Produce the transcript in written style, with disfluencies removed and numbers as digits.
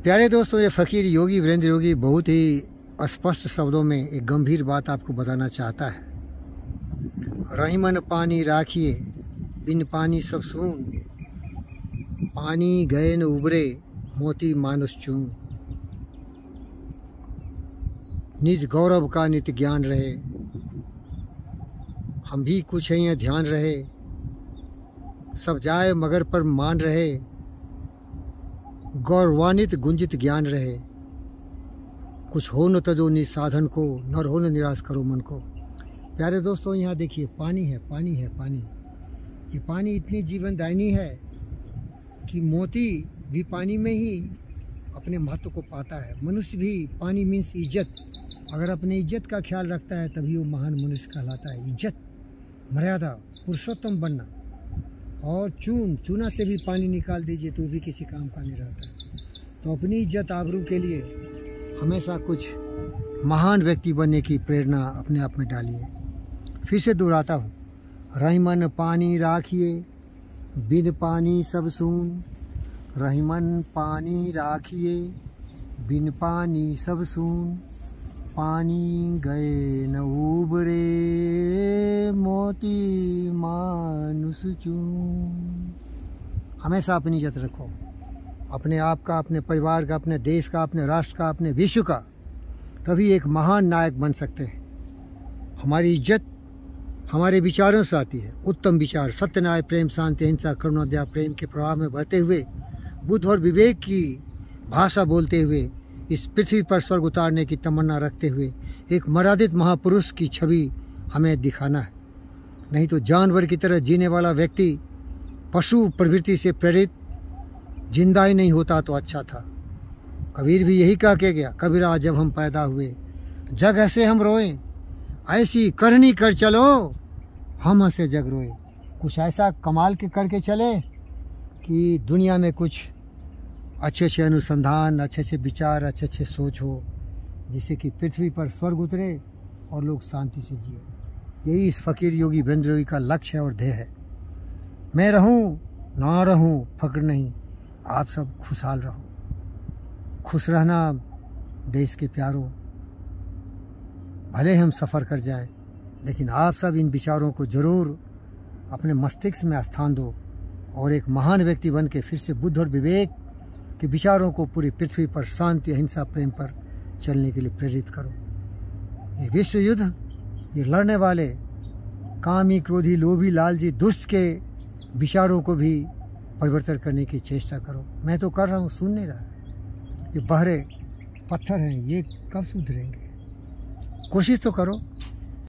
प्यारे दोस्तों, ये फकीर योगी वीरेंद्र योगी बहुत ही स्पष्ट शब्दों में एक गंभीर बात आपको बताना चाहता है। रहीमन पानी राखिए, बिन पानी सब सून, पानी गए न उबरे, मोती मानुष चून। निज गौरव का नित्य ज्ञान रहे, हम भी कुछ है ये ध्यान रहे, सब जाए मगर पर मान रहे, गौरवान्वित गुंजित ज्ञान रहे। कुछ हो न तजो नि साधन को, न रहो न निराश करो मन को। प्यारे दोस्तों, यहाँ देखिए पानी है, पानी है, पानी। ये पानी इतनी जीवनदायिनी है कि मोती भी पानी में ही अपने महत्व को पाता है। मनुष्य भी, पानी मीन्स इज्जत, अगर अपने इज्जत का ख्याल रखता है तभी वो महान मनुष्य कहलाता है। इज्जत, मर्यादा, पुरुषोत्तम बनना। और चूना से भी पानी निकाल दीजिए तो भी किसी काम का नहीं रहता। तो अपनी इज्जत आबरू के लिए हमेशा कुछ महान व्यक्ति बनने की प्रेरणा अपने आप में डालिए। फिर से दोहराता हूँ, रहीमन पानी राखिए, बिन पानी सब सून। रहीमन पानी राखिए, बिन पानी सब सून, पानी गए न उबरे, मोती मानुष चून। हमेशा अपनी इज्जत रखो, अपने आप का, अपने परिवार का, अपने देश का, अपने राष्ट्र का, अपने विश्व का। तभी एक महान नायक बन सकते हैं। हमारी इज्जत हमारे विचारों से आती है। उत्तम विचार, सत्य, न्याय, प्रेम, शांति, अहिंसा, करुणा, दया, प्रेम के प्रवाह में बहते हुए, बुद्ध और विवेक की भाषा बोलते हुए, इस पृथ्वी पर स्वर्ग उतारने की तमन्ना रखते हुए एक मर्यादित महापुरुष की छवि हमें दिखाना है। नहीं तो जानवर की तरह जीने वाला व्यक्ति पशु प्रवृत्ति से प्रेरित जिंदा ही नहीं होता तो अच्छा था। कबीर भी यही कह के गया, कबीरा जब हम पैदा हुए, जग ऐसे हम रोए, ऐसी करनी कर चलो, हम हंसे जग रोए। कुछ ऐसा कमाल के करके चले कि दुनिया में कुछ अच्छे अच्छे अनुसंधान, अच्छे अच्छे विचार, अच्छे अच्छे सोच हो, जिससे कि पृथ्वी पर स्वर्ग उतरे और लोग शांति से जिए। यही इस फकीर योगी वीरेंद्र योगी का लक्ष्य है और ध्येय है। मैं रहूं ना रहूं फक्र नहीं, आप सब खुशहाल रहो। खुश रहना देश के प्यारों। भले हम सफ़र कर जाएं, लेकिन आप सब इन विचारों को जरूर अपने मस्तिष्क में स्थान दो और एक महान व्यक्ति बन के फिर से बुद्ध और विवेक के विचारों को पूरी पृथ्वी पर शांति, अहिंसा, प्रेम पर चलने के लिए प्रेरित करो। ये विश्व युद्ध, ये लड़ने वाले कामी, क्रोधी, लोभी, लालची, दुष्ट के विचारों को भी परिवर्तन करने की चेष्टा करो। मैं तो कर रहा हूँ, सुन नहीं रहा। ये बहरे पत्थर हैं, ये कब सुधरेंगे? कोशिश तो करो।